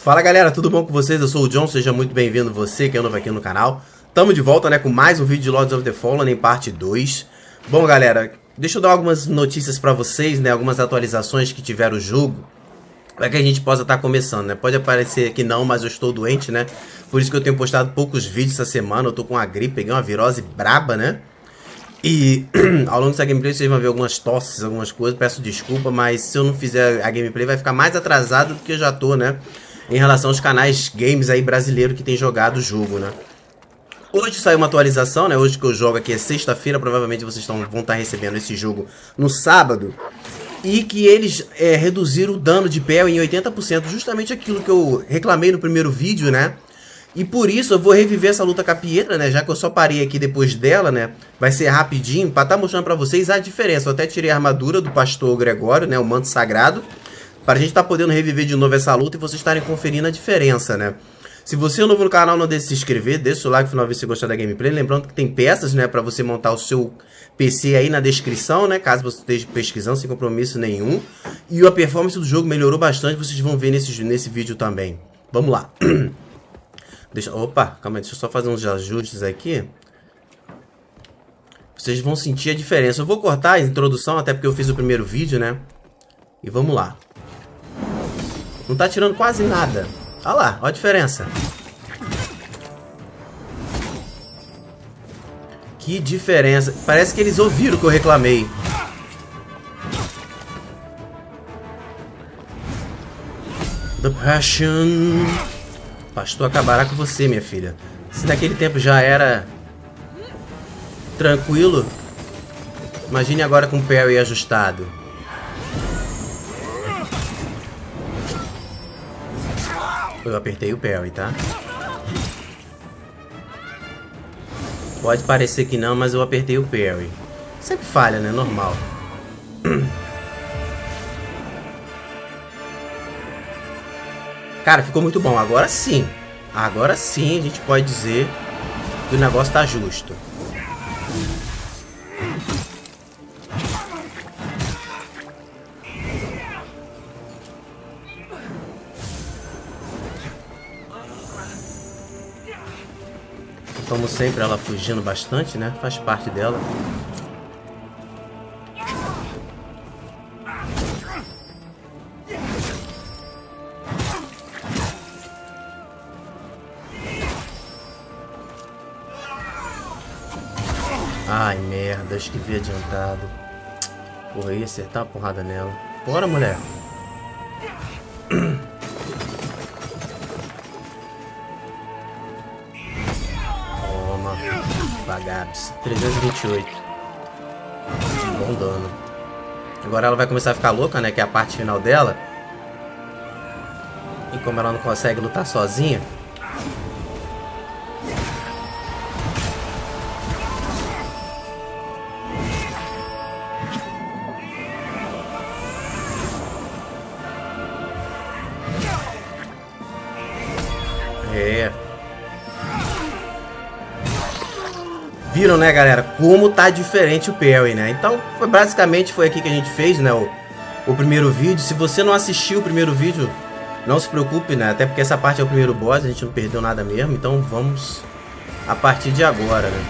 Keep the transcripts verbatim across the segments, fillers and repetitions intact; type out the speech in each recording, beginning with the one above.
Fala galera, tudo bom com vocês? Eu sou o John, seja muito bem-vindo você que é novo aqui no canal. Tamo de volta, né, com mais um vídeo de Lords of the Fallen em parte dois. Bom galera, deixa eu dar algumas notícias pra vocês, né, algumas atualizações que tiveram o jogo, para que a gente possa estar começando, né. Pode parecer que não, mas eu estou doente, né, por isso que eu tenho postado poucos vídeos essa semana. Eu tô com uma gripe, peguei uma virose braba, né. E ao longo dessa gameplay vocês vão ver algumas tosses, algumas coisas, peço desculpa, mas se eu não fizer a gameplay vai ficar mais atrasado do que eu já tô, né, em relação aos canais games aí brasileiros que tem jogado o jogo, né. Hoje saiu uma atualização, né, hoje que eu jogo aqui é sexta-feira, provavelmente vocês tão, vão estar recebendo esse jogo no sábado. E que eles é, reduziram o dano de Pel em oitenta por cento, justamente aquilo que eu reclamei no primeiro vídeo, né. E por isso eu vou reviver essa luta com a Pietra, né, já que eu só parei aqui depois dela, né, vai ser rapidinho, pra estar mostrando pra vocês a diferença. Eu até tirei a armadura do Pastor Gregório, né, o manto sagrado, para a gente estar podendo reviver de novo essa luta e vocês estarem conferindo a diferença, né. Se você é novo no canal, não deixe de se inscrever, deixa o like no final se você gostar da gameplay, lembrando que tem peças, né, pra você montar o seu P C aí na descrição, né, caso você esteja pesquisando sem compromisso nenhum. E a performance do jogo melhorou bastante, vocês vão ver nesse, nesse vídeo também. Vamos lá. Deixa, opa, calma aí, deixa eu só fazer uns ajustes aqui. Vocês vão sentir a diferença. Eu vou cortar a introdução, até porque eu fiz o primeiro vídeo, né? E vamos lá. Não tá tirando quase nada. Olha lá, olha a diferença. Que diferença. Parece que eles ouviram o que eu reclamei. The Passion. Pastor acabará com você, minha filha. Se naquele tempo já era tranquilo, imagine agora com o parry ajustado. Eu apertei o parry, tá? Pode parecer que não, mas eu apertei o parry. Sempre falha, né? Normal. Cara, ficou muito bom. Agora sim. Agora sim a gente pode dizer que o negócio tá justo. Como sempre, ela fugindo bastante, né? Faz parte dela. Ai, merda, acho que vi adiantado. Porra, eu ia acertar a porrada nela. Bora, mulher. Toma. Bagados. trezentos e vinte e oito. Bom dano. Agora ela vai começar a ficar louca, né? Que é a parte final dela. E como ela não consegue lutar sozinha, é. Viram, né, galera? Como tá diferente o parry, né? Então, foi, basicamente foi aqui que a gente fez, né? O, o primeiro vídeo. Se você não assistiu o primeiro vídeo, não se preocupe, né? Até porque essa parte é o primeiro boss, a gente não perdeu nada mesmo. Então, vamos a partir de agora, né?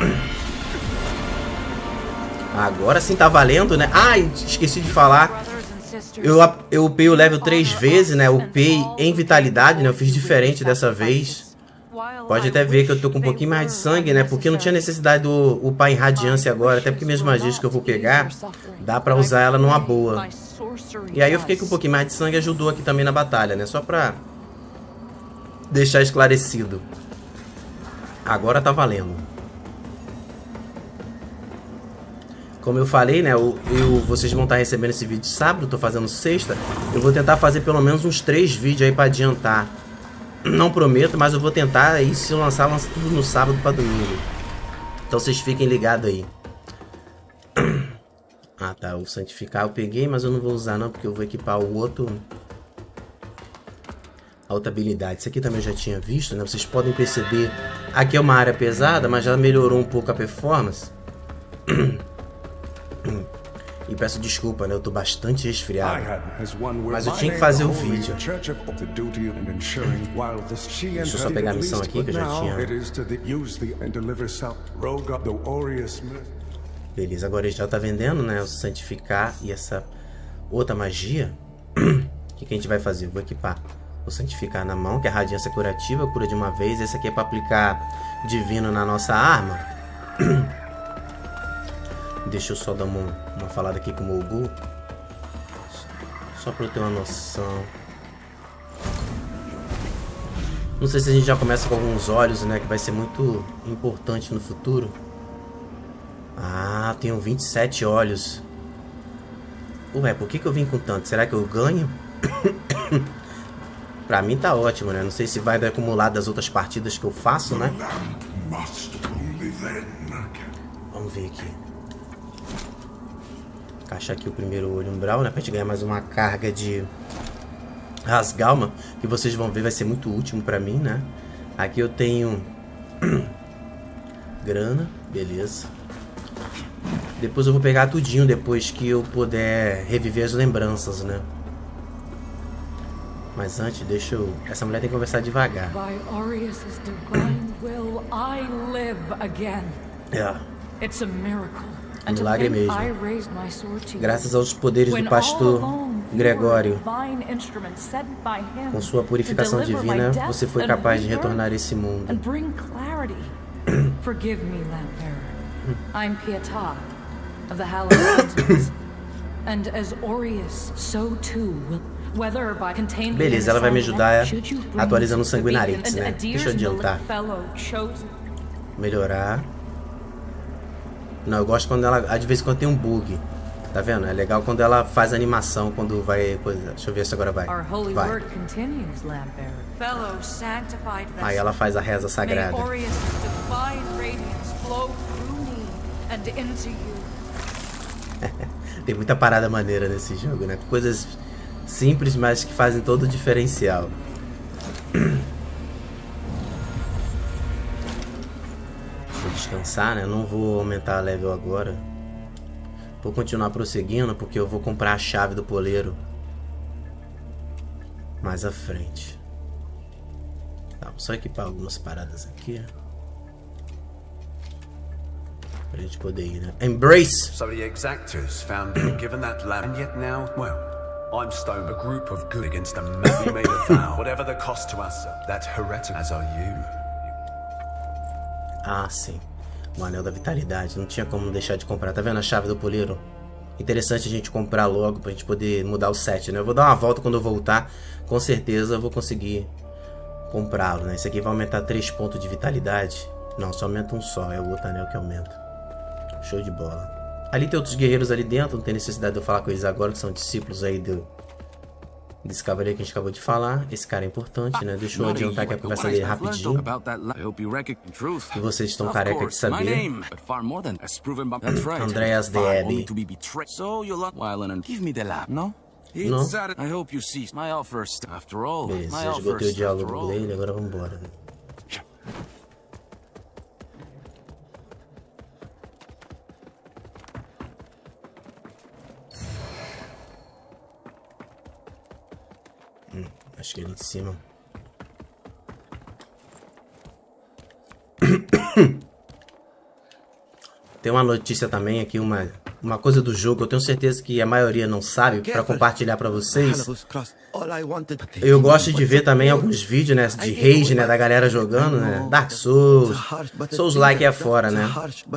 Agora sim tá valendo, né? Ah, esqueci de falar. Eu, eu upei o level três vezes, né? Upei em vitalidade, né? Eu fiz diferente dessa vez. Pode até ver que eu tô com um pouquinho mais de sangue, né? Porque não tinha necessidade do upar em radiância agora. Até porque minhas magias que eu vou pegar, dá pra usar ela numa boa. E aí eu fiquei com um pouquinho mais de sangue e ajudou aqui também na batalha, né? Só pra deixar esclarecido. Agora tá valendo. Como eu falei, né, eu, eu, vocês vão estar recebendo esse vídeo sábado, tô fazendo sexta. Eu vou tentar fazer pelo menos uns três vídeos aí pra adiantar. Não prometo, mas eu vou tentar aí, se eu lançar, lança tudo no sábado pra domingo. Então vocês fiquem ligados aí. Ah tá, o santificar eu peguei, mas eu não vou usar não, porque eu vou equipar o outro. A outra habilidade. Isso aqui também eu já tinha visto, né? Vocês podem perceber, aqui é uma área pesada, mas já melhorou um pouco a performance. E peço desculpa, né? Eu tô bastante resfriado. Mas eu tinha que fazer o vídeo. Deixa eu só pegar a missão aqui que eu já tinha. Beleza, agora ele já tá vendendo, né? O santificar e essa outra magia. O que, que a gente vai fazer? Eu vou equipar o santificar na mão, que é a radiância curativa, cura de uma vez. Esse aqui é pra aplicar divino na nossa arma. Deixa eu só dar uma, uma falada aqui com o Mogu. Só pra eu ter uma noção. Não sei se a gente já começa com alguns olhos, né? Que vai ser muito importante no futuro. Ah, tenho vinte e sete olhos. Ué, por que que eu vim com tanto? Será que eu ganho? Pra mim tá ótimo, né? Não sei se vai acumular das outras partidas que eu faço, né? Vamos ver aqui. Encaixar aqui o primeiro olho umbral, né? Pra gente ganhar mais uma carga de rasgalma. Que vocês vão ver, vai ser muito útil pra mim, né? Aqui eu tenho grana, beleza. Depois eu vou pegar tudinho depois que eu puder reviver as lembranças, né? Mas antes, deixa eu... Essa mulher tem que conversar devagar. É. Um milagre mesmo. Graças aos poderes do pastor Gregório, com sua purificação divina, você foi capaz de retornar a esse mundo. I'm Pietà of the Hallowed Mountains, and as Aureus, so too will. Beleza, ela vai me ajudar atualizando o Sanguinarix, né? Deixa eu adiantar. Melhorar. Não, eu gosto quando ela... De vez em quando tem um bug. Tá vendo? É legal quando ela faz animação, quando vai... Coisa. Deixa eu ver se agora vai. Vai. Aí ela faz a reza sagrada. Tem muita parada maneira nesse jogo, né? Coisas simples, mas que fazem todo o diferencial. Deixa eu descansar, né? Eu não vou aumentar a level agora. Vou continuar prosseguindo, porque eu vou comprar a chave do poleiro mais à frente. Tá, vou só equipar algumas paradas aqui pra gente poder ir, né? Embrace! So the exactors found you given that lamb, and yet now, well, I'm Stone, a group of good against a man. We made a vow, whatever the cost to us, that heretical, as are you. Ah, sim. O anel da vitalidade. Não tinha como deixar de comprar. Tá vendo a chave do poleiro? Interessante a gente comprar logo pra gente poder mudar o set, né? Eu vou dar uma volta quando eu voltar. Com certeza eu vou conseguir comprá-lo, né? Esse aqui vai aumentar três pontos de vitalidade. Não, só aumenta um só. É o outro anel que aumenta. Show de bola. Ali tem outros guerreiros ali dentro. Não tem necessidade de eu falar com eles agora, que são discípulos aí do... desse cavaleiro que a gente acabou de falar. Esse cara é importante, né? Deixa eu adiantar aqui a conversa dele rapidinho. Que vocês estão careca de saber. Andreas Deebe. Não? Beleza, já esgotei o diálogo dele, agora vamos embora. Hum, acho que é ali de cima. Tem uma notícia também aqui, uma, uma coisa do jogo, eu tenho certeza que a maioria não sabe, para compartilhar para vocês. Eu gosto de ver também alguns vídeos, né, de rage, né, da galera jogando, né, Dark Souls, Souls-like é fora, né.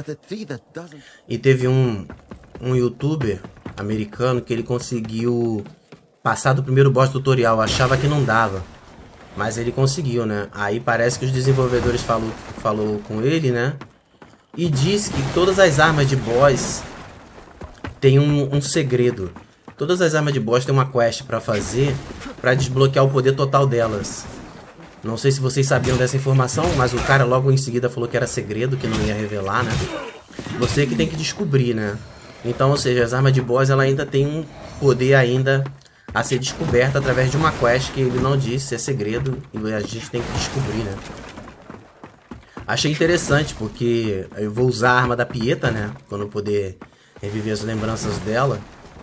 E teve um, um youtuber americano que ele conseguiu passar do primeiro boss tutorial, achava que não dava, mas ele conseguiu, né. Aí parece que os desenvolvedores falou, falou com ele, né, e disse que todas as armas de boss tem um, um segredo. Todas as armas de boss tem uma quest pra fazer pra desbloquear o poder total delas. Não sei se vocês sabiam dessa informação, mas o cara logo em seguida falou que era segredo, que não ia revelar, né? Você que tem que descobrir, né? Então, ou seja, as armas de boss ela ainda tem um poder ainda a ser descoberto através de uma quest que ele não disse, é segredo, e a gente tem que descobrir, né? Achei interessante, porque eu vou usar a arma da Pietà, né? Quando eu poder reviver as lembranças dela.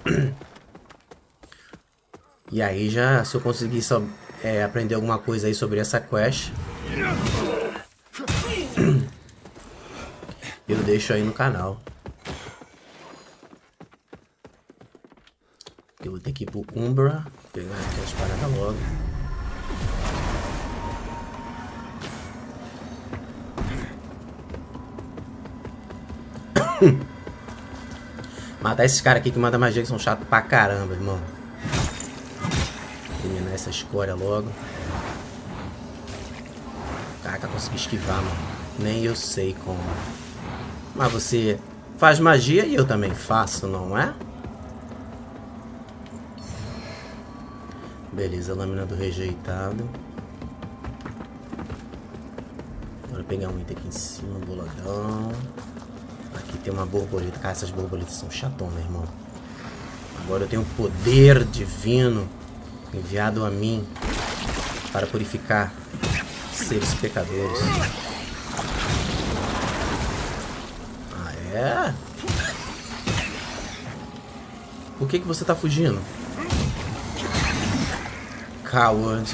E aí já, se eu conseguir só, é, aprender alguma coisa aí sobre essa quest, eu deixo aí no canal. Eu vou ter que ir pro Umbra, pegar aqui as paradas logo. Matar esses caras aqui que mandam magia que são chatos pra caramba, irmão. Eliminar essa escória logo. Caraca, consegui esquivar, mano. Nem eu sei como. Mas você faz magia e eu também faço, não é? Beleza, lâmina do rejeitado. Bora pegar um item aqui em cima, boladão. Aqui tem uma borboleta. Cara, essas borboletas são chatonas, irmão. Agora eu tenho um poder divino enviado a mim para purificar seres pecadores. Ah, é? Por que que você tá fugindo? Coward.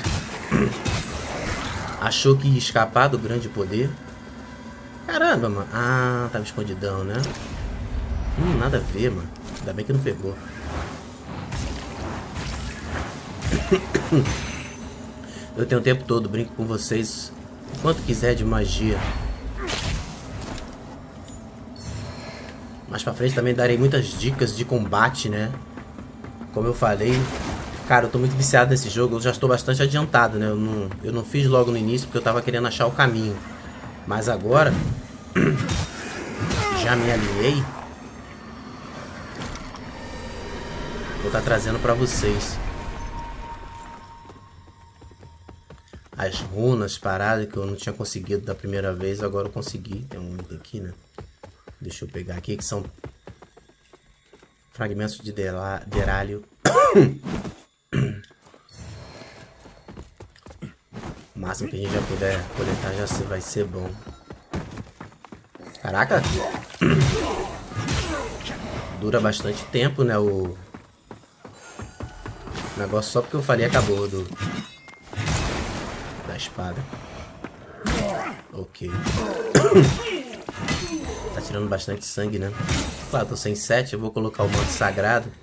Achou que ia escapar do grande poder? Caramba, mano. Ah, tava escondidão, né? Hum, nada a ver, mano. Ainda bem que não pegou. Eu tenho o tempo todo, brinco com vocês o quanto quiser de magia. Mais pra frente também darei muitas dicas de combate, né? Como eu falei, cara, eu tô muito viciado nesse jogo. Eu já estou bastante adiantado, né? Eu não, eu não fiz logo no início porque eu tava querendo achar o caminho. Mas agora já me alinhei. Vou estar trazendo pra vocês as runas paradas que eu não tinha conseguido da primeira vez. Agora eu consegui. Tem um item aqui, né? Deixa eu pegar aqui, que são fragmentos de derálio. O máximo que a gente já puder coletar já vai ser bom. Caraca! Dura bastante tempo, né? O negócio só porque eu falei acabou do da espada. Ok. Tá tirando bastante sangue, né? Claro, tô sem sete, eu vou colocar o manto sagrado.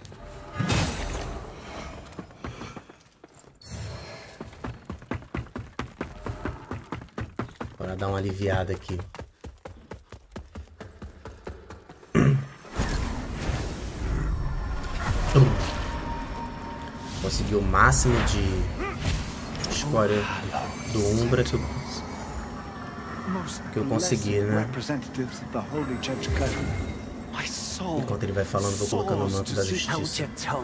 Para dar uma aliviada aqui. Consegui o máximo de escória do Umbra que eu, que eu consegui, né? Enquanto ele vai falando, vou colocando o manto da justiça.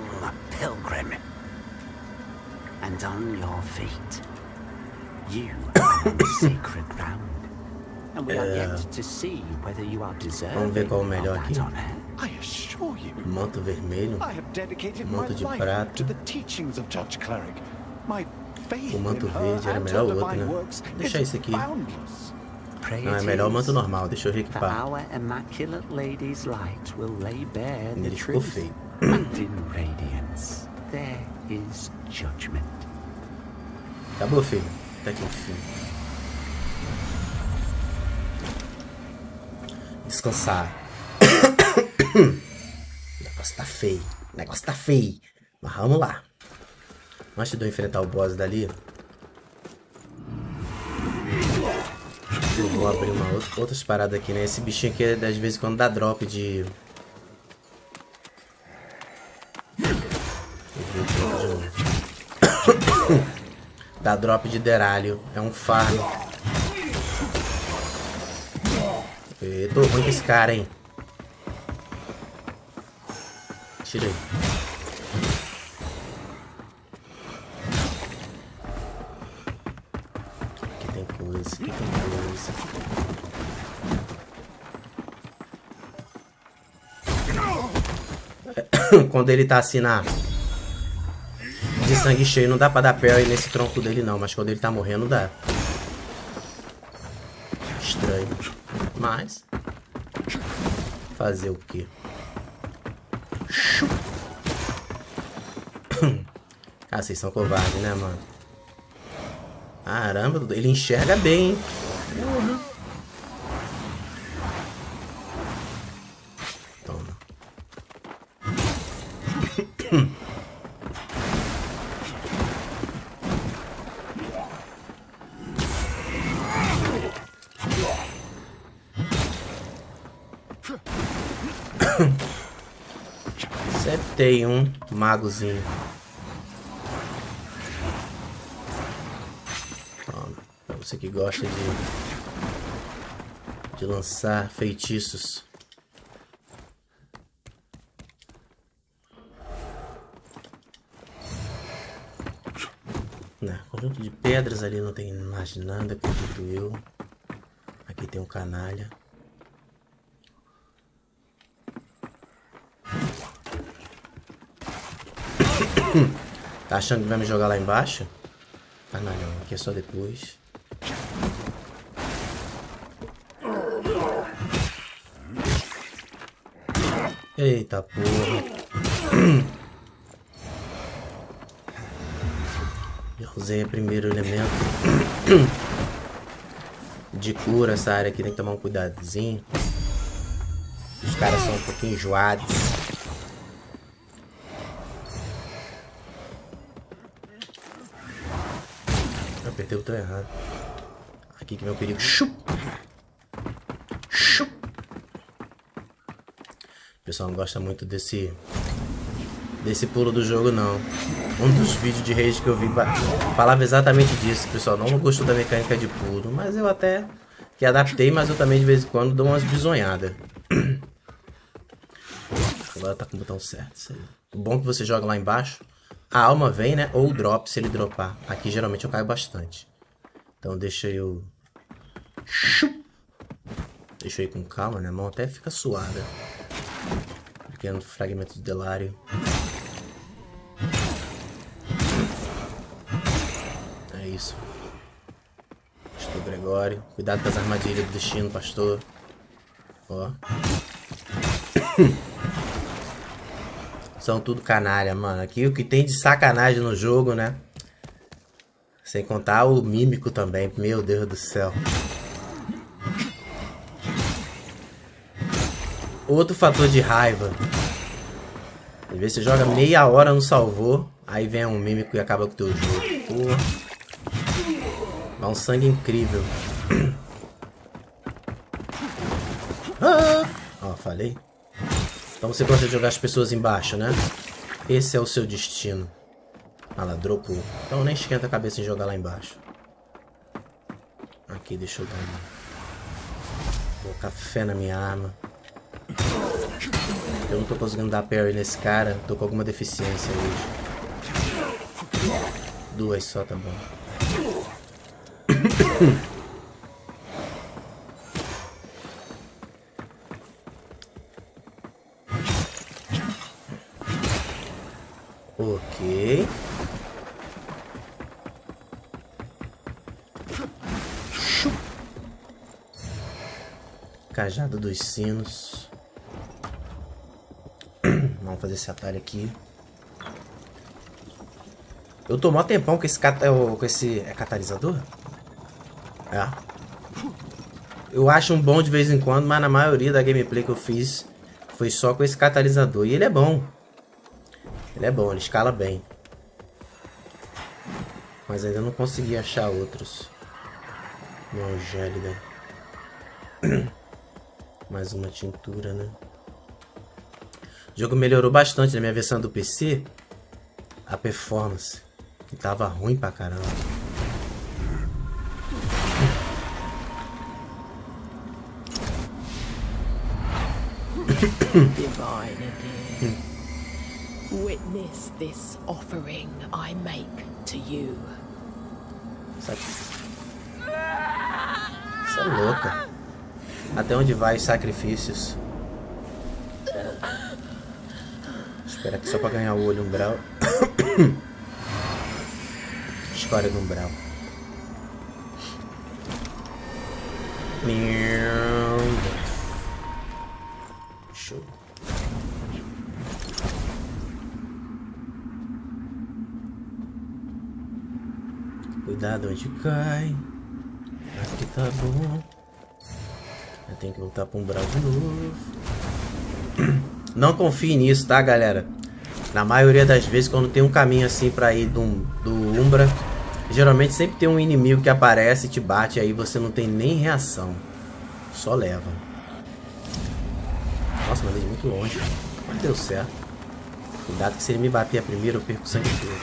É... Vamos ver qual é o melhor aqui. Manto vermelho, manto de prata. O manto verde era melhor o outro, né? Deixa esse aqui. Não, é melhor o manto normal, deixa eu reequipar. Ele ficou feio. Acabou, filho. Até que enfim. Descansar. O negócio tá feio. O negócio tá feio. Mas vamos lá. Antes de eu enfrentar o boss dali, eu vou abrir uma outra, outras paradas aqui, né? Esse bichinho aqui, às vezes, quando dá drop de... dá drop de derálio. É um farm. Eu tô ruim com esse cara, hein? Tira aí. Aqui tem coisa, aqui tem coisa. Quando ele tá assim na... de sangue cheio, não dá pra dar parry nesse tronco dele não, mas quando ele tá morrendo dá. Estranho. Mas... fazer o quê? Ah, vocês são covardes, né, mano? Caramba, ele enxerga bem, hein? Uhum. Toma. Sempre tem um magozinho. Pra você que gosta de, de lançar feitiços. Né, conjunto de pedras ali não tem mais nada, acredito eu. Aqui tem um canalha. Tá achando que vai me jogar lá embaixo? Canalhão, aqui é só depois. Eita porra. Já usei o primeiro elemento de cura. Essa área aqui tem que tomar um cuidadozinho. Os caras são um pouquinho enjoados. Eu apertei o botão errado. Aqui que é meu perigo. Chup. Chup. O pessoal não gosta muito desse desse pulo do jogo, não. Um dos vídeos de rage que eu vi falava exatamente disso. O pessoal não gostou da mecânica de pulo, mas eu até que adaptei, mas eu também de vez em quando dou umas bisonhadas. Agora tá com o botão certo. Isso aí. O bom é que você joga lá embaixo, a alma vem, né? Ou o drop se ele dropar. Aqui geralmente eu caio bastante. Então deixa eu... Deixa eu ir com calma, né? A mão até fica suada. Pequeno fragmento de Delário. É isso. Pastor Gregório. Cuidado com as armadilhas do destino, pastor. Ó. São tudo canalha, mano. Aqui o que tem de sacanagem no jogo, né? Sem contar o mímico também. Meu Deus do céu. Outro fator de raiva. Às vezes você joga meia hora, não salvou. Aí vem um mímico e acaba com o teu jogo. Pô. Dá um sangue incrível. Ah! Ó, falei. Então você gosta de jogar as pessoas embaixo, né? Esse é o seu destino. Ah lá, dropou. Então nem esquenta a cabeça em jogar lá embaixo. Aqui, deixa eu dar um... colocar fé na minha arma. Eu não tô conseguindo dar parry nesse cara. Tô com alguma deficiência hoje. Duas só, tá bom. Ok. Cajado dos sinos. Vamos fazer esse atalho aqui. Eu tô mó tempão com esse, cat... com esse... É catalisador? É. Eu acho um bom de vez em quando, mas na maioria da gameplay que eu fiz foi só com esse catalisador. E ele é bom. Ele é bom, ele escala bem. Mas ainda não consegui achar outros. Não, gélida. Mais uma tintura, né? O jogo melhorou bastante na minha versão do P C. A performance. Que tava ruim pra caramba. Divine again. Witness this offering I make to you. Isso é louca. Até onde vai os sacrifícios? Espera aqui só pra ganhar o olho umbral. História do umbral. Show. Cuidado onde cai. Aqui tá bom. Eu tenho que voltar para um umbral de novo. Não confie nisso, tá, galera? Na maioria das vezes, quando tem um caminho assim pra ir do, do Umbra, geralmente sempre tem um inimigo que aparece e te bate, aí você não tem nem reação. Só leva. Nossa, mandei de muito longe. Mas deu certo. Cuidado que se ele me bater a primeira, eu perco o sangue todo.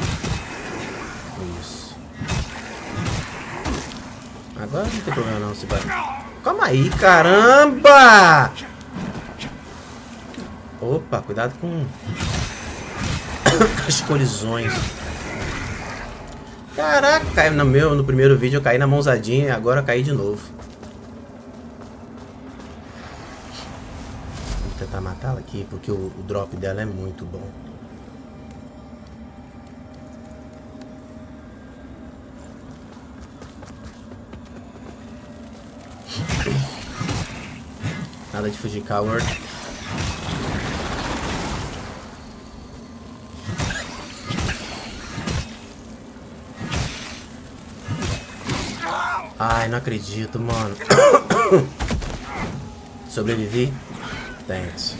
Isso. Agora não tem problema não se bater. Calma aí, caramba! Opa, cuidado com as colisões. Caraca, caiu no meu, no primeiro vídeo eu caí na mãozadinha e agora eu caí de novo. Vou tentar matá-la aqui porque o, o drop dela é muito bom. Nada de fugir, coward. Ai, não acredito, mano. Sobrevivi? Thanks.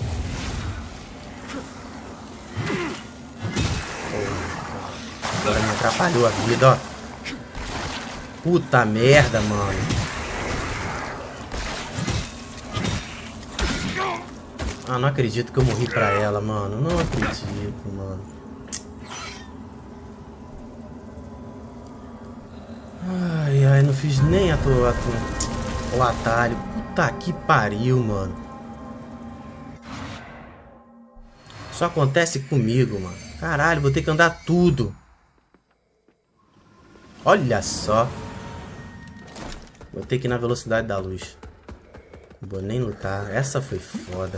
Agora me atrapalhou a vida, ó. Puta merda, mano. Ah, não acredito que eu morri pra ela, mano. Não acredito, mano. Ai, ai, não fiz nem a tua, a tua, o atalho. Puta que pariu, mano. Só acontece comigo, mano. Caralho, vou ter que andar tudo. Olha só. Vou ter que ir na velocidade da luz. Não vou nem lutar. Essa foi foda.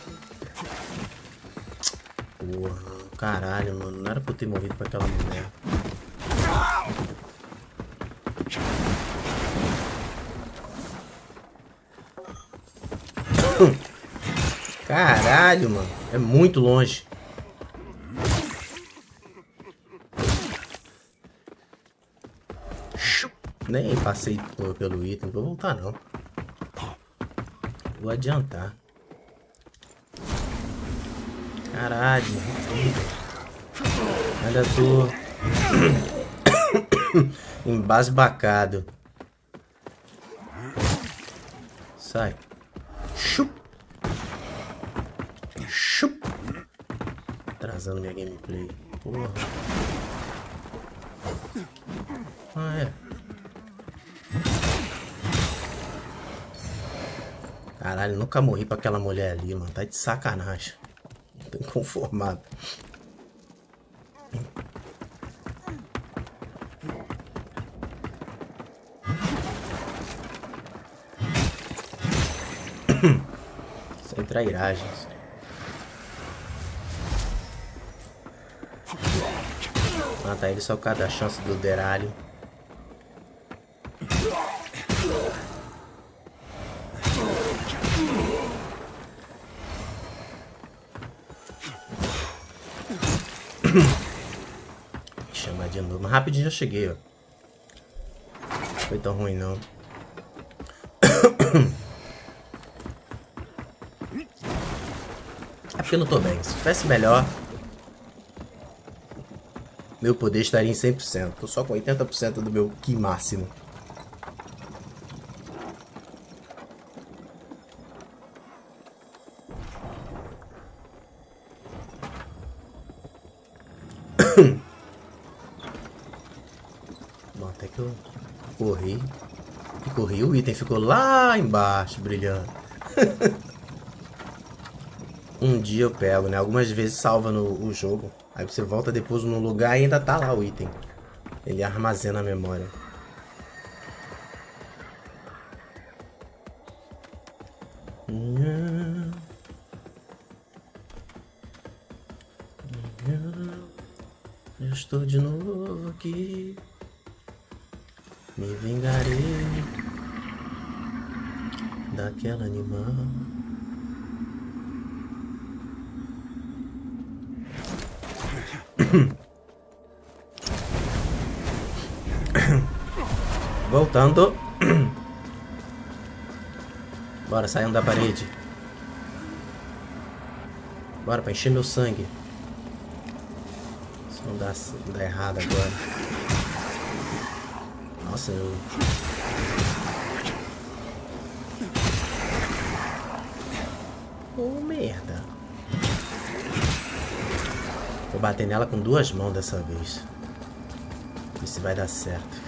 Porra, caralho, mano. Não era pra eu ter morrido pra aquela mulher. Caralho, mano. É muito longe. Nem passei pelo item. Vou voltar, não. Vou adiantar. Caralho. Ainda tô embasbacado. Sai. Chup. Chup. Atrasando minha gameplay. Porra. Ah, é. Caralho, nunca morri pra aquela mulher ali, mano. Tá de sacanagem. Tô inconformado. Sem trairagens. Matar ele só por causa da chance do deralho. Chamar de novo. Mas rapidinho já cheguei, ó. Não foi tão ruim, não. É porque eu não tô bem. Se tivesse melhor, meu poder estaria em cem por cento. Tô só com oitenta por cento do meu ki máximo. Bom, até que eu corri. E corri, o item ficou lá embaixo, brilhando. Um dia eu pego, né? Algumas vezes salva no o jogo. Aí você volta depois no lugar e ainda tá lá o item. Ele armazena a memória. Eu estou de novo aqui. Me vingarei daquela animal. Voltando. Bora, saiam da parede. Bora, pra encher meu sangue. Isso não dá, não dá errado agora. Nossa, eu... Oh, merda. Vou bater nela com duas mãos dessa vez. Ver se vai dar certo.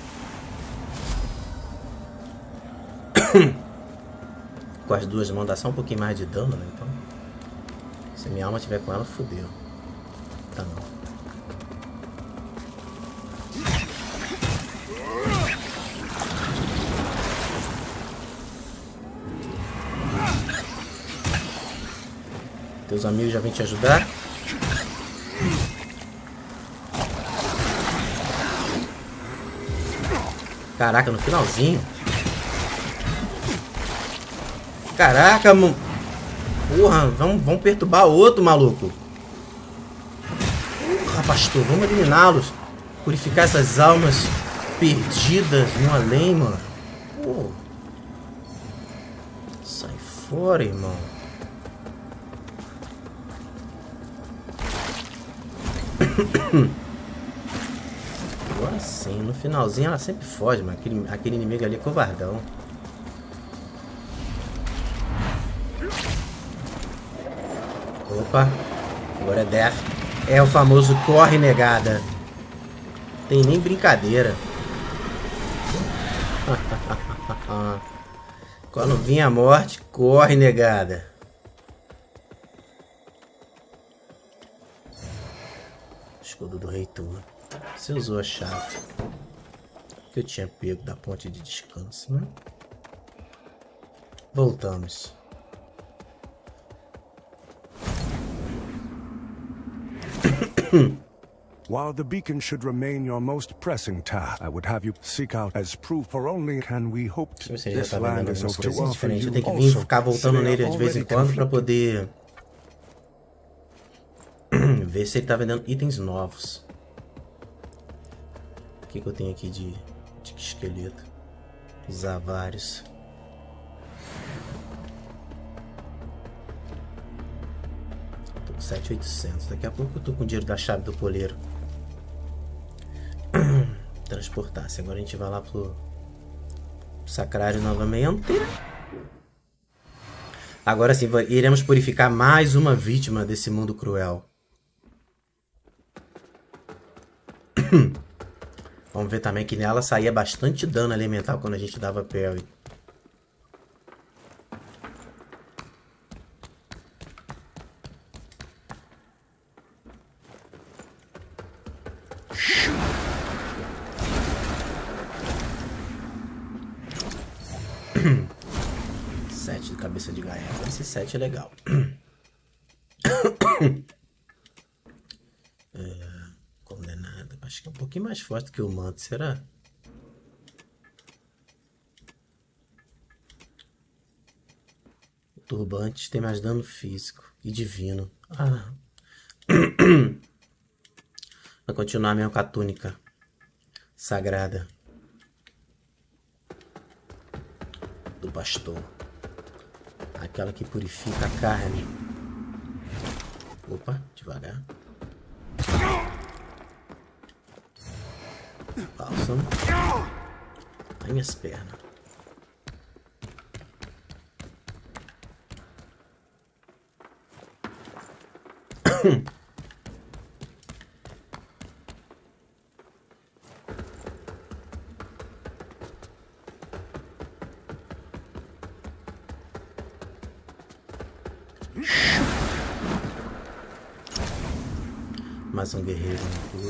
Com as duas mãos dá só um pouquinho mais de dano, né? Então, se minha alma tiver com ela, fodeu. Tá não. Teus amigos já vêm te ajudar. Caraca, no finalzinho. Caraca, mano. Porra, vamos, vamos perturbar outro, maluco. Porra, pastor, vamos eliminá-los. Purificar essas almas perdidas no além, mano. Pô. Sai fora, irmão. Agora sim, no finalzinho ela sempre foge, mas aquele, aquele inimigo ali é covardão. Opa, agora é Death. É o famoso corre, negada. Tem nem brincadeira. Quando vir a morte, corre, negada. Escudo do reitor. Você usou a chave que eu tinha pego da ponte de descanso, né? Voltamos. While the beacon should remain your most pressing task, I would have you seek out as proof, for only can we hope to this land is over to offer you. Eu tenho que vir ficar voltando nele de vez em quando para poder ver se ele tá vendendo itens novos. O que, que eu tenho aqui de, de esqueleto? Usar vários. Tô com sete mil e oitocentos. Daqui a pouco eu tô com o dinheiro da chave do poleiro. Transportar-se. Agora a gente vai lá pro sacrário novamente. Agora sim, iremos purificar mais uma vítima desse mundo cruel. Vamos ver também que nela saía bastante dano elemental quando a gente dava parry. Sete de cabeça de gaia. Esse sete é legal. É, condenada. Acho que é um pouquinho mais forte que o manto, será? O turbante tem mais dano físico e divino. Ah. Vai continuar mesmo com a túnica sagrada do pastor. Aquela que purifica a carne. Opa, devagar. Bálsamo. Ai, minhas pernas. Mais um guerreiro impuro.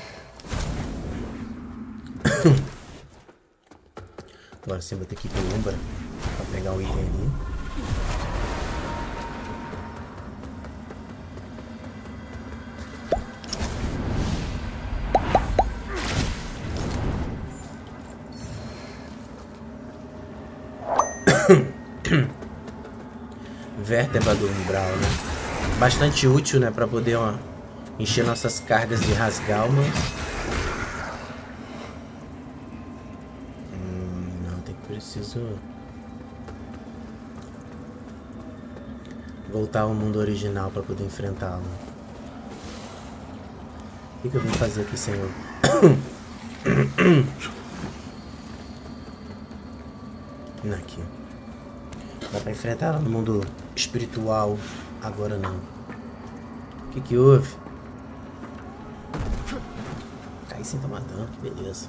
Agora sim vou ter que ir pro Umbra pra pegar o item ali. Vértebra do umbral, né? Bastante útil, né? Pra poder ó, encher nossas cargas de rasgalmas. preciso voltar ao mundo original para poder enfrentá-lo. O que, que eu vim fazer aqui, senhor? Aqui. Dá pra enfrentar ela no mundo espiritual. Agora não. O que que houve? Cai sem tomar dano, que beleza.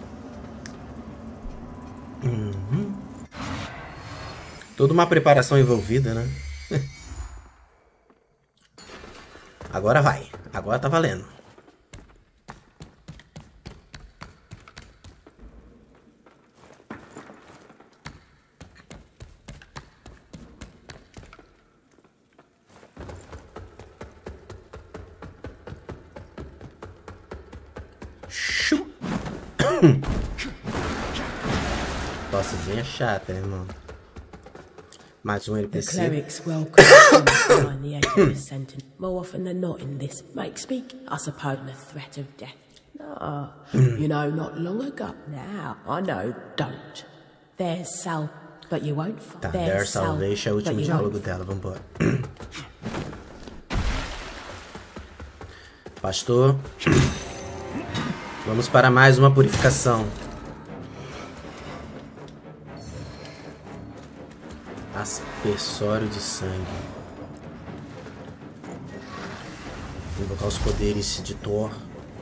Uhum. Toda uma preparação envolvida, né? Agora vai. Agora tá valendo. Bossazinha chata, irmão. Mais um N P C. The clerics welcome behind the edge of the sentence. More often than not in this make speak, I suppose, the threat of death. No, you know, not long ago. Now, I know, don't. There's sal, but you won't find. Tá, there's salvation é o último diálogo dela, vambora. Pastor, vamos para mais uma purificação. Aspersório de sangue. Invocar os poderes de Thor.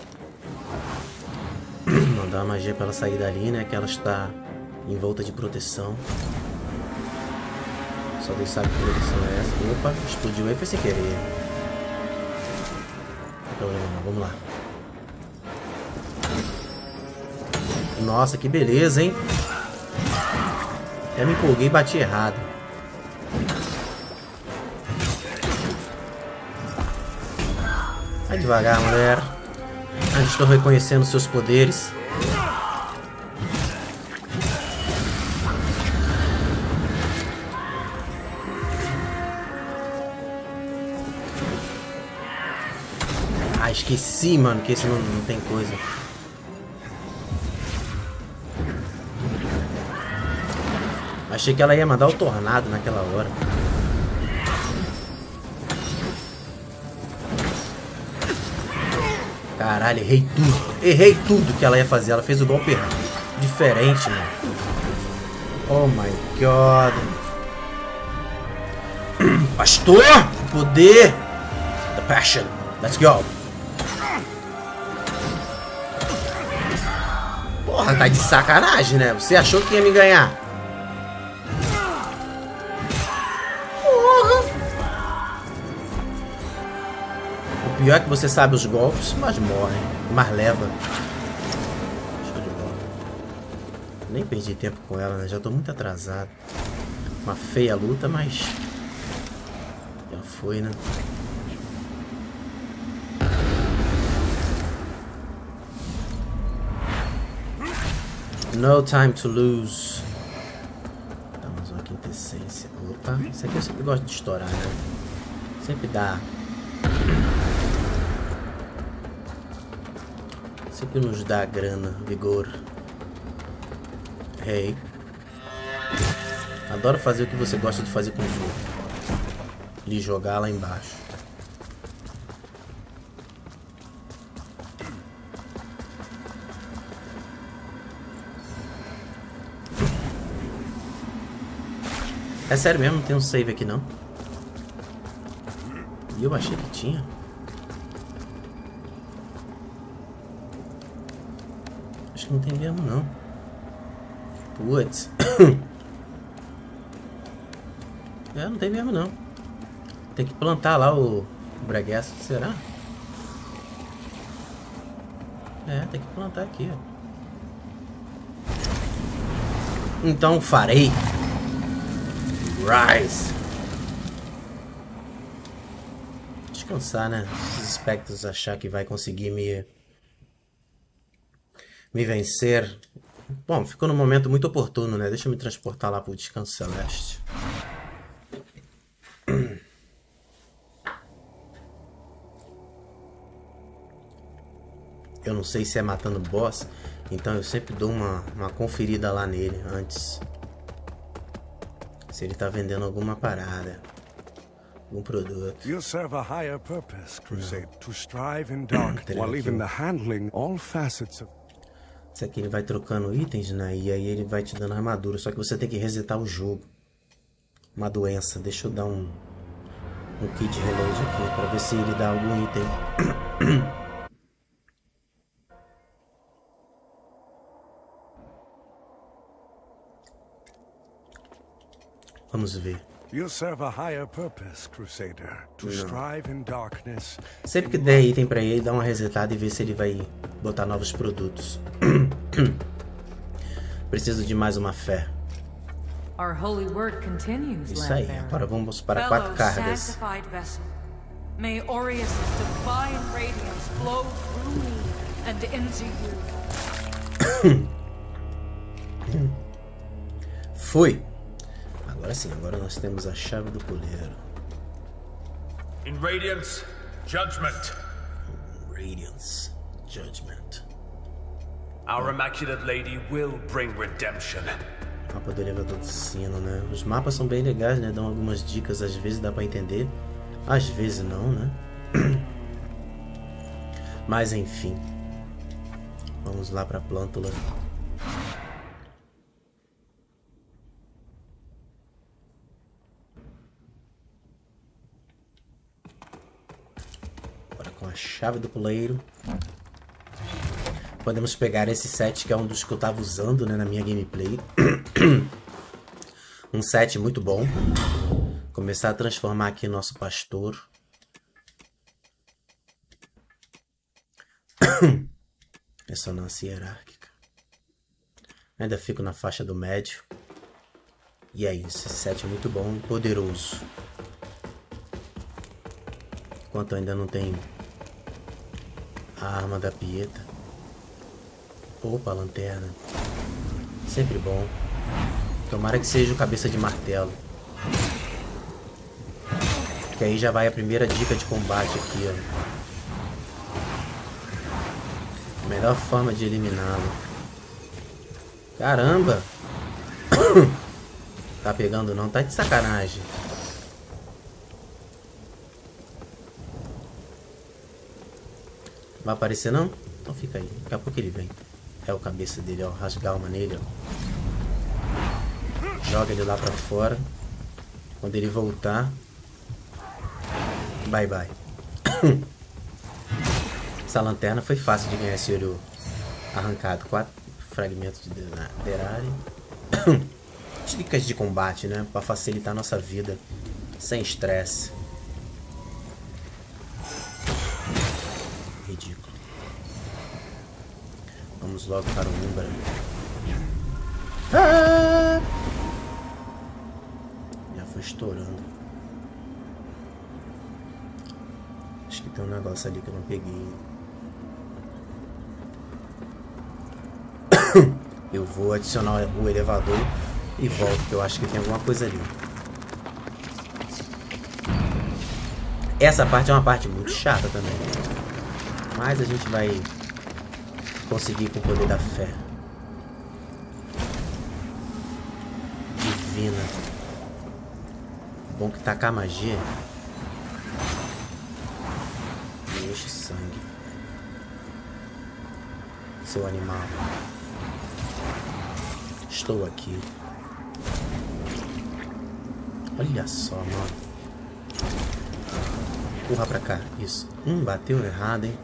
Mandar uma magia para ela sair dali, né? Que ela está em volta de proteção. Só Deus sabe que proteção é essa. Opa, explodiu aí, foi sem querer. Não tem problema não, vamos lá. Nossa, que beleza, hein? Até me empolguei e bati errado. Vai devagar, mulher. Ah, estou reconhecendo seus poderes. Ah, esqueci, mano, que esse não, não tem coisa. Achei que ela ia mandar o tornado naquela hora. Caralho, errei tudo. Errei tudo que ela ia fazer. Ela fez o golpe diferente, mano. Oh my god. Pastor! Poder! The passion. Let's go. Porra, tá de sacanagem, né? Você achou que ia me ganhar? Pior é que você sabe os golpes, mas morre, mas leva. Show de bola. Nem perdi tempo com ela, né? Já tô muito atrasado. Uma feia luta, mas já foi, né? No time to lose. Damos uma quintessência. Opa, isso aqui eu sempre gosto de estourar, né? Sempre dá. Sempre nos dá grana, vigor. Hey. Adoro fazer o que você gosta de fazer com os outros. Lhe jogar lá embaixo. É sério mesmo, não tem um save aqui não. E eu achei que tinha. Acho que não tem mesmo não. Putz. É, não tem mesmo não. Tem que plantar lá o, o breguesso, será? É, tem que plantar aqui, ó. Então farei. Rise. Descansar, né? Os espectros achar que vai conseguir me me vencer. Bom, ficou num momento muito oportuno, né? Deixa eu me transportar lá pro descanso celeste. Eu não sei se é matando boss, então eu sempre dou uma, uma conferida lá nele antes. Se ele tá vendendo alguma parada. Um produto. You serve a higher purpose, Crusade, to strive in dark, while even the handling all facets of. Isso aqui ele vai trocando itens, né? E aí ele vai te dando armadura. Só que você tem que resetar o jogo. Uma doença. Deixa eu dar um um kit reload aqui para ver se ele dá algum item. Vamos ver. You serve a higher purpose, Crusader, to strive in darkness. Sempre que der item pra ele, dá uma resetada e ver se ele vai botar novos produtos. Preciso de mais uma fé. Our holy work continues, Isso aí, agora vamos para quatro cargas. May Aureus' divine radiance flow through me and into you. Fui. Agora sim, agora nós temos a chave do poleiro. In Radiance, Judgment. Radiance, Judgment. Our Immaculate Lady will bring redemption. Mapa do elevador do sino, né? Os mapas são bem legais, né? Dão algumas dicas, às vezes dá pra entender. Às vezes não, né? Mas enfim. Vamos lá pra plântula. Agora com a chave do poleiro. Podemos pegar esse set que é um dos que eu tava usando, né, na minha gameplay. Um set muito bom. Começar a transformar aqui nosso pastor. Ressonância hierárquica. Ainda fico na faixa do médio. E é isso, esse set é muito bom e poderoso. Enquanto ainda não tem a arma da Pieta. Opa, a lanterna. Sempre bom. Tomara que seja o cabeça de martelo. Que aí já vai a primeira dica de combate aqui, ó. Melhor forma de eliminá-lo. Caramba! Tá pegando não? Tá de sacanagem. Vai aparecer não? Então fica aí. Daqui a pouco ele vem. É o cabeça dele, ó. Rasgar uma nele, ó. Joga ele lá pra fora. Quando ele voltar... Bye, bye. Essa lanterna foi fácil de ganhar esse olho arrancado. Quatro fragmentos de Derari. Dicas de combate, né? Pra facilitar a nossa vida. Sem estresse. Ridículo. Vamos logo para o Umbra. Ah! Já foi estourando. Acho que tem um negócio ali que eu não peguei. Eu vou adicionar o elevador e volto, porque eu acho que tem alguma coisa ali. Essa parte é uma parte muito chata também. Mas a gente vai conseguir com o poder da fé. Divina. Bom que tacar magia. Enche sangue. Seu animal. Estou aqui. Olha só, mano. Empurra pra cá. Isso. Hum, bateu errado, hein?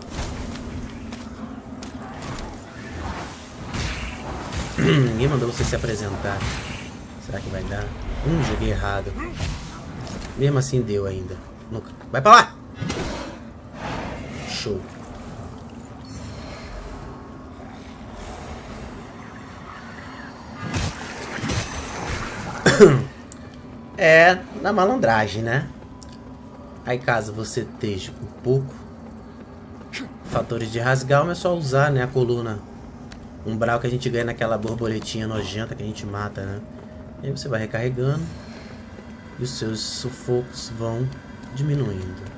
Ninguém mandou você se apresentar. Será que vai dar? Hum, joguei errado. Mesmo assim deu ainda. Nunca. Vai pra lá! Show. É na malandragem, né? Aí caso você esteja com pouco fatores de rasgar, é só usar, né, a coluna umbral que a gente ganha naquela borboletinha nojenta que a gente mata, né? E aí você vai recarregando e os seus sufocos vão diminuindo.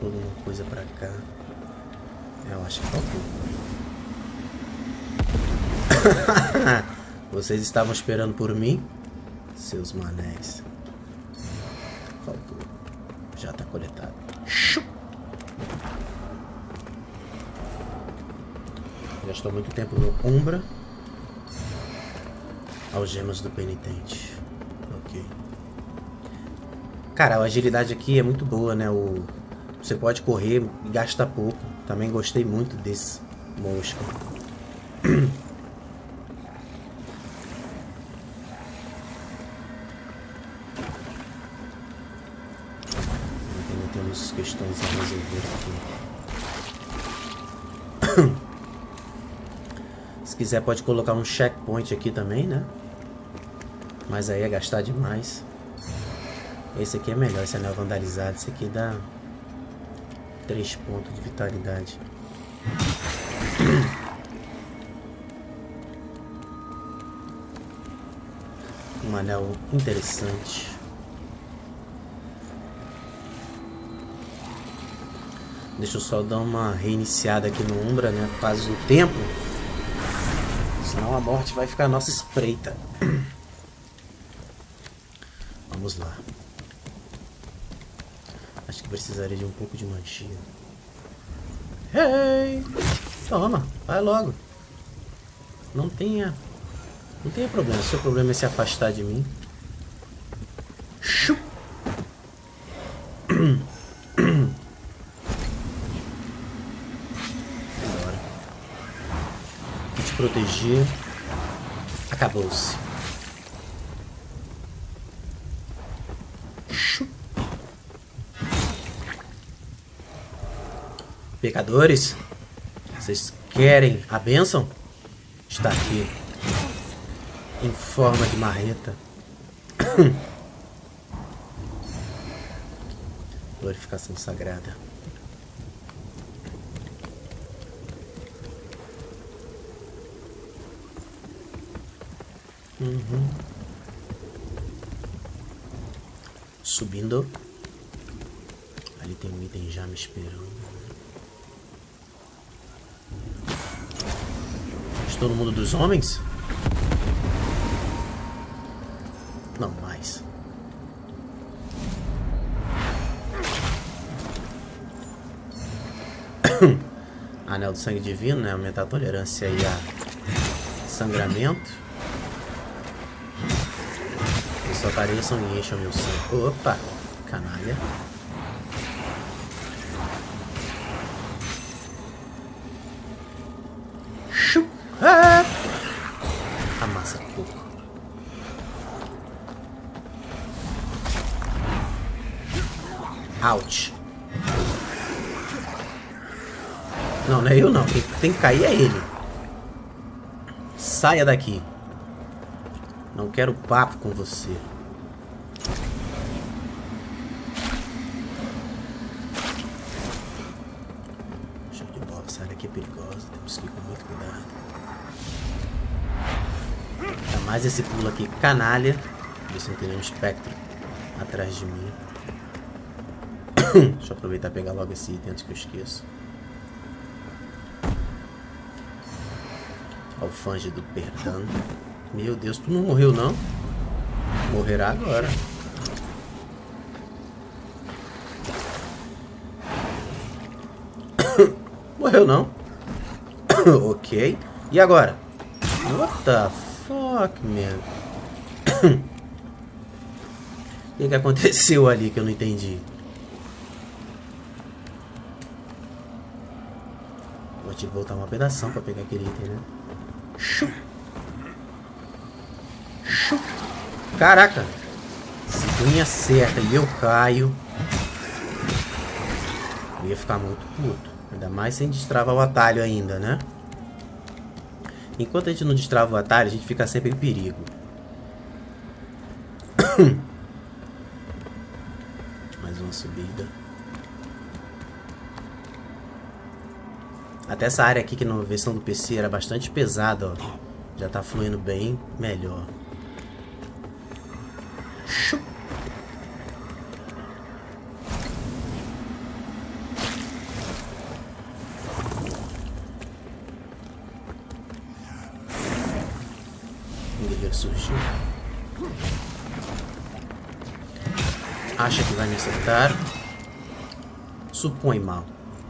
faltou alguma coisa pra cá. Eu acho que faltou. Vocês estavam esperando por mim? Seus manés. Faltou. Já tá coletado. Já estou há muito tempo no Umbra. Algemas do penitente. Ok. Cara, a agilidade aqui é muito boa, né? O... Você pode correr e gasta pouco. Também gostei muito desse mosca. Ainda temos questões a resolver aqui. Se quiser pode colocar um checkpoint aqui também, né? Mas aí é gastar demais. Esse aqui é melhor, esse anel vandalizado. Esse aqui dá três pontos de vitalidade. Um anel interessante. Deixa eu só dar uma reiniciada aqui no Umbra, né? Por causa do tempo. Senão a morte vai ficar à nossa espreita. Vamos lá. Acho que precisaria de um pouco de magia. Hey! Toma, vai logo. Não tenha... Não tenha problema. O seu problema é se afastar de mim. Shoo! Agora. Vou te proteger. Acabou-se. Pecadores, vocês querem a bênção? Está aqui, em forma de marreta. Glorificação sagrada. Uhum. Subindo. Ali tem um item já me esperando. Estou no mundo dos homens? Não mais. Anel do sangue divino, né? Aumentar a tolerância aí a sangramento. E só apareçam e encham meu sangue. Opa! Canalha. Ah! Amassa pouco. Ouch. Não, não é eu não. Quem tem que cair é ele. Saia daqui. Não quero papo com você. Show de bola. Sai daqui, é perigosa. Temos que ir com muito cuidado. Ainda mais esse pulo aqui, canalha. Ver se não tem nenhum espectro atrás de mim. Deixa eu aproveitar e pegar logo esse item antes que eu esqueça. Alfange do perdão. Meu Deus, tu não morreu não? Morrerá agora. Morreu não? Ok. E agora? What the fuck, man? O que que aconteceu ali que eu não entendi? Vou te voltar uma pedação pra pegar aquele item, né? Shoo. Shoo. Caraca! Se punha certa e eu caio, eu ia ficar muito puto. Ainda mais sem destravar o atalho ainda, né? Enquanto a gente não destrava o atalho, a gente fica sempre em perigo. Mais uma subida. Até essa área aqui, que na versão do P C era bastante pesada, ó. Já tá fluindo bem melhor. surgiu. Acha que vai me acertar? Supõe mal.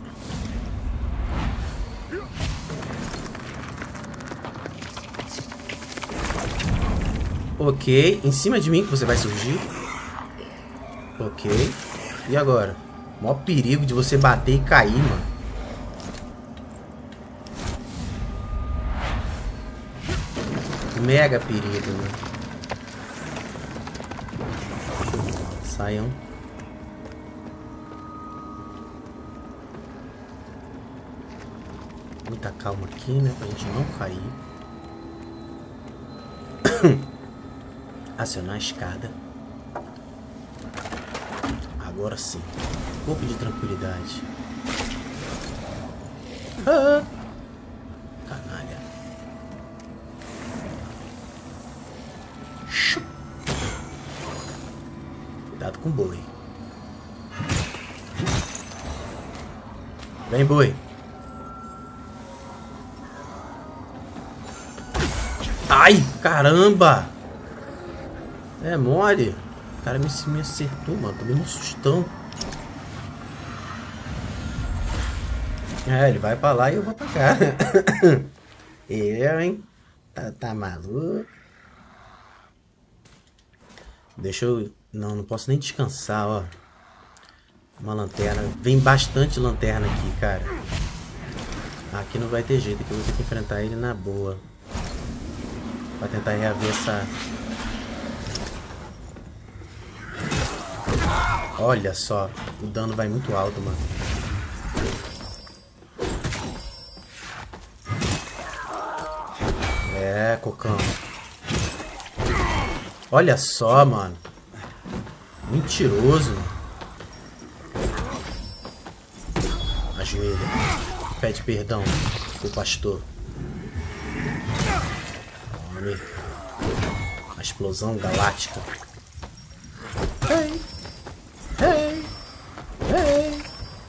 Ok, em cima de mim que você vai surgir. Ok. E agora? O maior perigo de você bater e cair, mano. Mega perigo, né? Saiam. Muita calma aqui, né? Pra gente não cair. Acionar a escada. Agora sim. Um pouco de tranquilidade. Ah! Canalha. Cuidado com o boi. Vem, boi. Ai, caramba! É mole. O cara me, me acertou, mano. Tomei um sustão. É, ele vai pra lá e eu vou pra cá. Eu, hein? Tá, tá maluco? Deixa eu... Não, não posso nem descansar, ó. Uma lanterna. Vem bastante lanterna aqui, cara. Aqui não vai ter jeito. Aqui eu vou ter que enfrentar ele na boa. Pra tentar reaver essa... Olha só. O dano vai muito alto, mano. É, cocão. Olha só, mano. Mentiroso. Ajoelha. Pede perdão pro pastor. Homem. A explosão galáctica. Hey. Hey. Hey.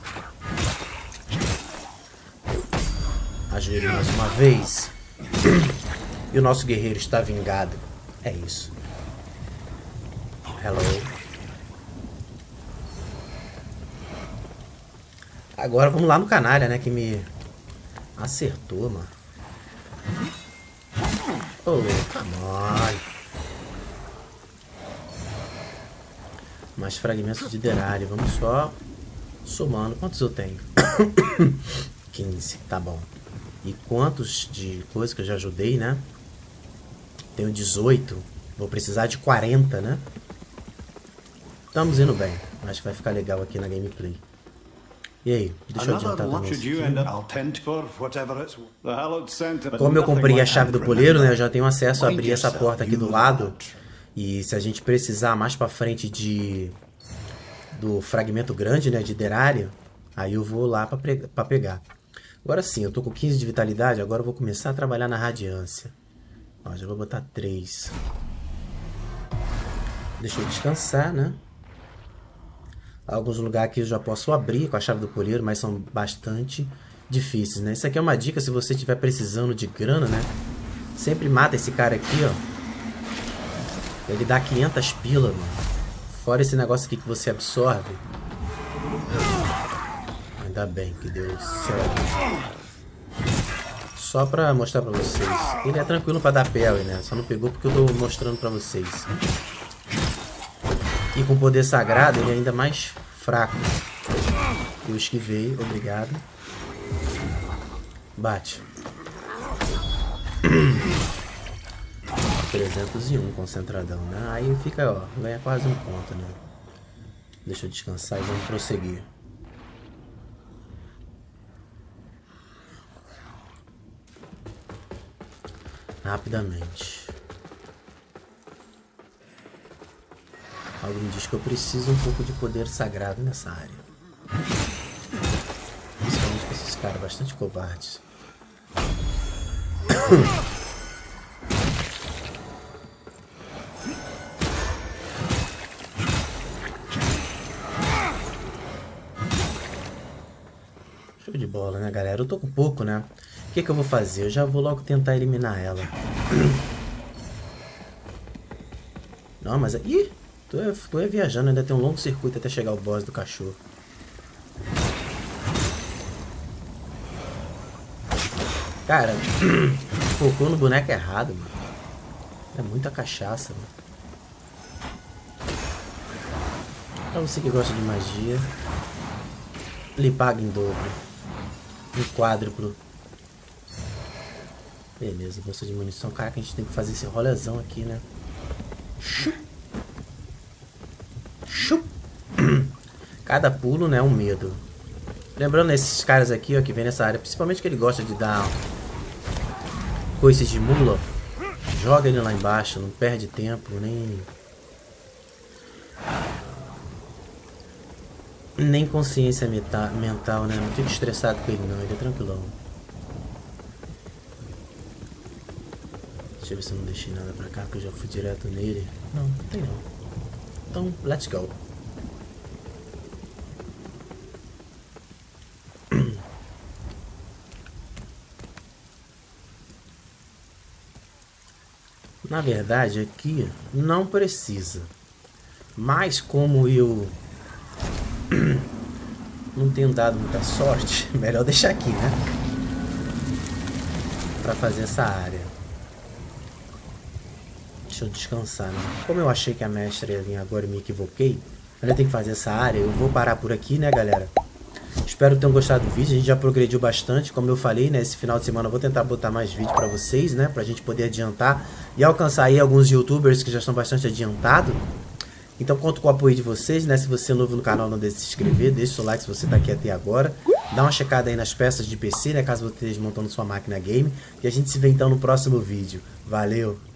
Ajoelha mais uma vez. E o nosso guerreiro está vingado. É isso. Hello. Agora vamos lá no canalha, né? Que me acertou, mano. Oh, come on. Mais fragmentos de Derari. Vamos só somando. Quantos eu tenho? quinze, tá bom. E quantos de coisas que eu já ajudei, né? Tenho dezoito. Vou precisar de quarenta, né? Estamos indo bem. Acho que vai ficar legal aqui na gameplay. E aí? Deixa eu adiantar pra você. Como eu comprei a chave do poleiro, né? Eu já tenho acesso a abrir essa porta aqui do lado. E se a gente precisar mais pra frente de... do fragmento grande, né? De Derari, aí eu vou lá pra, pra pegar. Agora sim, eu tô com quinze de vitalidade. Agora eu vou começar a trabalhar na radiância. Ó, já vou botar três. Deixa eu descansar, né? Alguns lugares aqui eu já posso abrir com a chave do poleiro, mas são bastante difíceis, né? Isso aqui é uma dica se você estiver precisando de grana, né? Sempre mata esse cara aqui, ó. Ele dá quinhentas pilas, mano. Fora esse negócio aqui que você absorve. Ainda bem que deu certo. Só pra mostrar pra vocês. Ele é tranquilo pra dar parry, né? Só não pegou porque eu tô mostrando pra vocês. E com poder sagrado ele é ainda mais fraco. Eu esquivei, obrigado. Bate. trezentos e um concentradão, né? Aí fica, ó, ganha quase um ponto, né? Deixa eu descansar e vamos prosseguir. Rapidamente. Algo me diz que eu preciso um pouco de poder sagrado nessa área. Principalmente com esses caras bastante covardes. Show de bola, né, galera? Eu tô com pouco, né? O que que eu vou fazer? Eu já vou logo tentar eliminar ela. Não, mas... Ih, tu é, tu é viajando, ainda tem um longo circuito até chegar ao boss do cachorro. Cara, focou no boneco errado, mano. É muita cachaça, mano. Pra você que gosta de magia, lhe paga em dobro. Em quádruplo. Beleza, bolsa de munição. Cara, que a gente tem que fazer esse rolezão aqui, né? Chup. Chup. Cada pulo, né, é um medo. Lembrando esses caras aqui, ó, que vem nessa área, principalmente que ele gosta de dar coices de mula, joga ele lá embaixo, não perde tempo, nem nem consciência meta... mental, né? Não fica estressado com ele não, ele é tranquilão. Deixa eu ver se eu não deixei nada pra cá, porque eu já fui direto nele. Não, não tem não. Então, let's go. Na verdade, aqui não precisa. Mas como eu não tenho dado muita sorte, melhor deixar aqui, né? Pra fazer essa área. Deixa eu descansar, né? Como eu achei que a mestra ia vir agora e me equivoquei, eu tenho que fazer essa área. Eu vou parar por aqui, né, galera? Espero que tenham gostado do vídeo. A gente já progrediu bastante, como eu falei, né? Esse final de semana eu vou tentar botar mais vídeo pra vocês, né? Pra gente poder adiantar e alcançar aí alguns youtubers que já estão bastante adiantados. Então conto com o apoio de vocês, né? Se você é novo no canal, não deixe de se inscrever. Deixa o seu like se você tá aqui até agora. Dá uma checada aí nas peças de P C, né? Caso você esteja montando sua máquina game. E a gente se vê então no próximo vídeo. Valeu!